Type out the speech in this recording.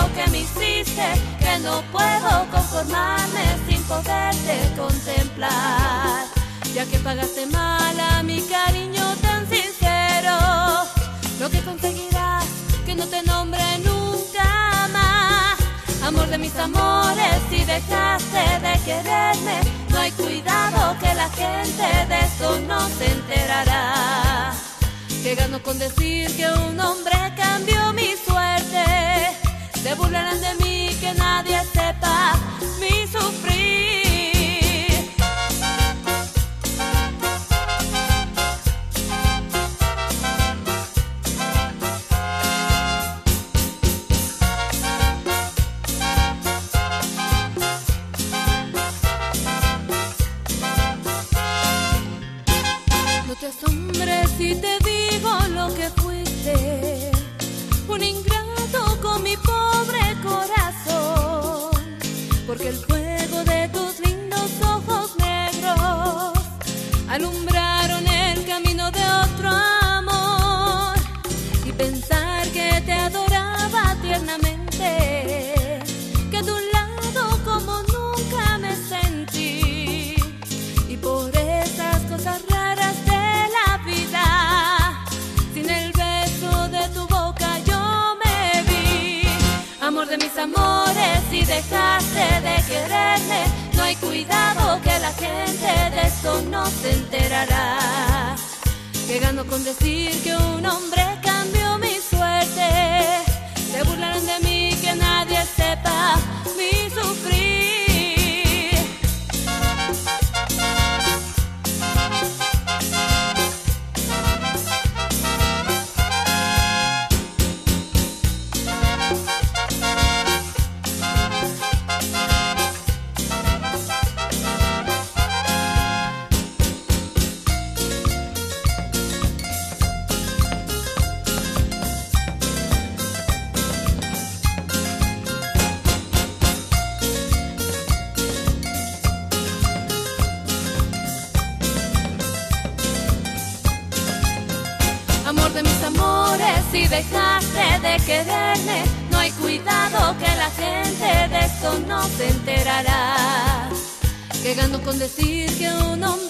que me hiciste, que no puedo conformarme sin poderte contemplar. Ya que pagaste mal a mi cariño tan sincero, lo que conseguirás que no te nombre nunca más. Amor de mis amores, si dejaste de quererme, no hay cuidado que la gente de esto no se enterará. Que gano con decir que un hombre cambió mi suerte. Se burlarán de mí, que nadie sepa mi sufrir. No te asombres si te digo lo que fuiste, un ingrato con mi pobre corazón, porque el fuego de tus lindos ojos negros alumbraron el camino de otro amor, y pensar que te adoraba tiernamente, que a tu lado como nunca me sentí, y por esas cosas raras de la vida, sin el beso de tu boca yo me vi. Amor de mis amores, si dejaste de quererme, no hay cuidado que la gente de esto no se enterará. Que gano con decir que un hombre cambió mi suerte. Se burlarán de mí, que nadie sepa mi sufrir. Amor de mis amores, si dejaste de quererme, no hay cuidado que la gente de esto no se enterará. Que gano con decir que un hombre